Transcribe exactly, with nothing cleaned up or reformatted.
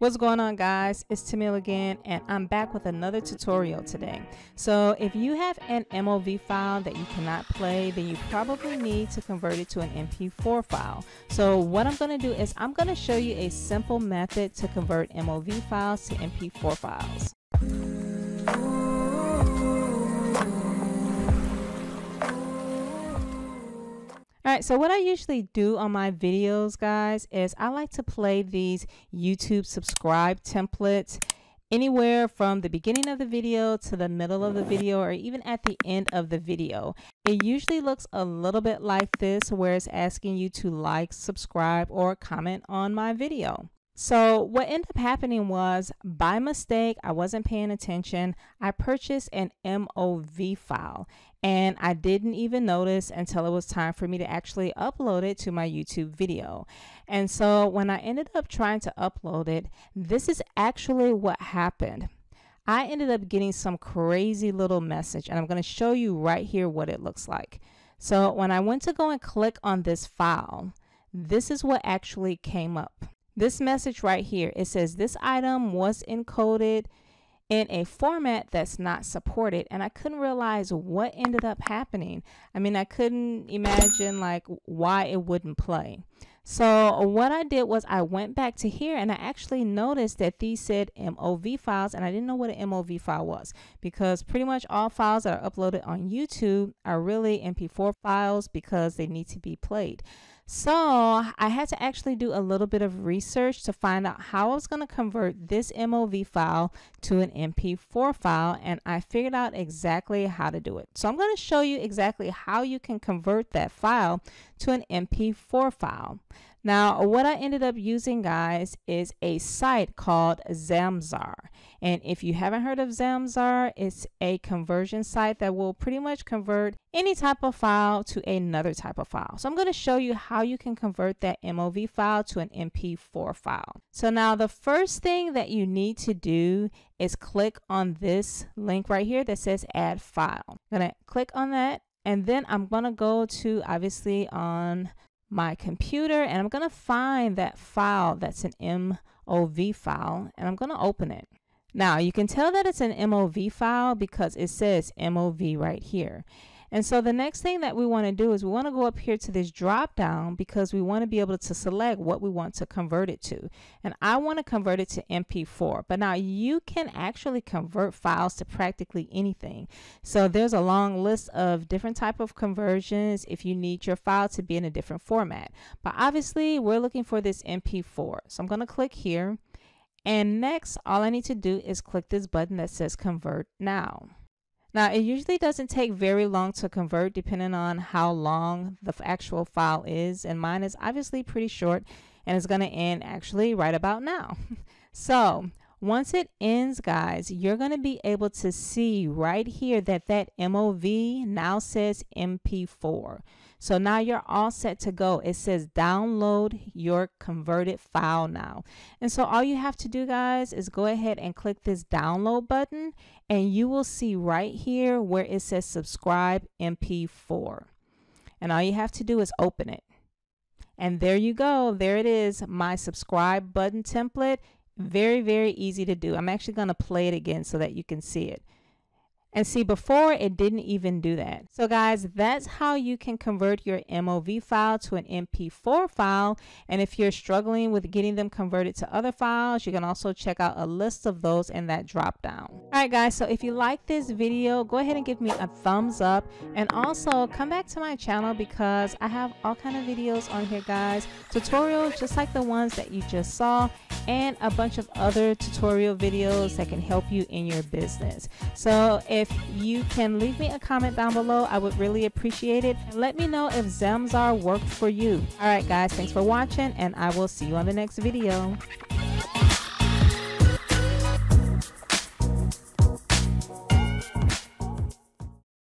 What's going on, guys? It's Tamil again, and I'm back with another tutorial today. So if you have an M O V file that you cannot play, then you probably need to convert it to an M P four file. So what I'm going to do is I'm going to show you a simple method to convert M O V files to M P four files. Alright, so what I usually do on my videos, guys, is I like to play these YouTube subscribe templates anywhere from the beginning of the video to the middle of the video, or even at the end of the video. It usually looks a little bit like this, where it's asking you to like, subscribe, or comment on my video. So what ended up happening was, by mistake, I wasn't paying attention, I purchased an M O V file, and I didn't even notice until it was time for me to actually upload it to my YouTube video. And so when I ended up trying to upload it, this is actually what happened. I ended up getting some crazy little message, and I'm going to show you right here what it looks like. So when I went to go and click on this file, this is what actually came up. This message right here, it says this item was encoded in a format that's not supported, and I couldn't realize what ended up happening. I mean, I couldn't imagine like why it wouldn't play. So what I did was I went back to here, and I actually noticed that these said M O V files, and I didn't know what an M O V file was, because pretty much all files that are uploaded on YouTube are really M P four files because they need to be played. So I had to actually do a little bit of research to find out how I was going to convert this M O V file to an M P four file, and I figured out exactly how to do it. So I'm going to show you exactly how you can convert that file to an M P four file. Now, what I ended up using, guys, is a site called Zamzar. And if you haven't heard of Zamzar, it's a conversion site that will pretty much convert any type of file to another type of file. So I'm going to show you how you can convert that M O V file to an M P four file. So now the first thing that you need to do is click on this link right here that says add file. I'm going to click on that, and then I'm going to go to, obviously, on my computer, and I'm going to find that file that's an M O V file, and I'm going to open it. Now you can tell that it's an M O V file because it says M O V right here. And so the next thing that we want to do is we want to go up here to this drop down, because we want to be able to select what we want to convert it to. And I want to convert it to M P four, but now you can actually convert files to practically anything. So there's a long list of different type of conversions if you need your file to be in a different format. But obviously we're looking for this M P four. So I'm going to click here. And next, all I need to do is click this button that says convert now. Now, it usually doesn't take very long to convert, depending on how long the actual file is. And mine is obviously pretty short, and it's going to end actually right about now. So once it ends, guys, you're going to be able to see right here that that M O V now says M P four. So now you're all set to go. It says download your converted file now. And so all you have to do, guys, is go ahead and click this download button, and you will see right here where it says subscribe M P four. And all you have to do is open it. And there you go. There it is, my subscribe button template. Very, very easy to do. I'm actually going to play it again so that you can see it. And see, before it didn't even do that. So guys, that's how you can convert your M O V file to an M P four file. And if you're struggling with getting them converted to other files, you can also check out a list of those in that drop down. All right, guys, so if you like this video, go ahead and give me a thumbs up, and also come back to my channel, because I have all kind of videos on here, guys, tutorials just like the ones that you just saw, and a bunch of other tutorial videos that can help you in your business. So if you can leave me a comment down below, I would really appreciate it. And let me know if Zamzar worked for you. All right, guys, thanks for watching, and I will see you on the next video.